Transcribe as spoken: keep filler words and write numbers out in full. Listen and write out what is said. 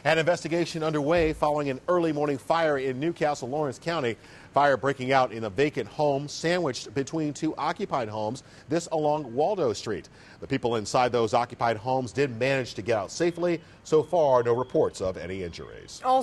An investigation underway following an early morning fire in Newcastle, Lawrence County. Fire breaking out in a vacant home sandwiched between two occupied homes, this along Waldo Street. The people inside those occupied homes did manage to get out safely. So far, no reports of any injuries.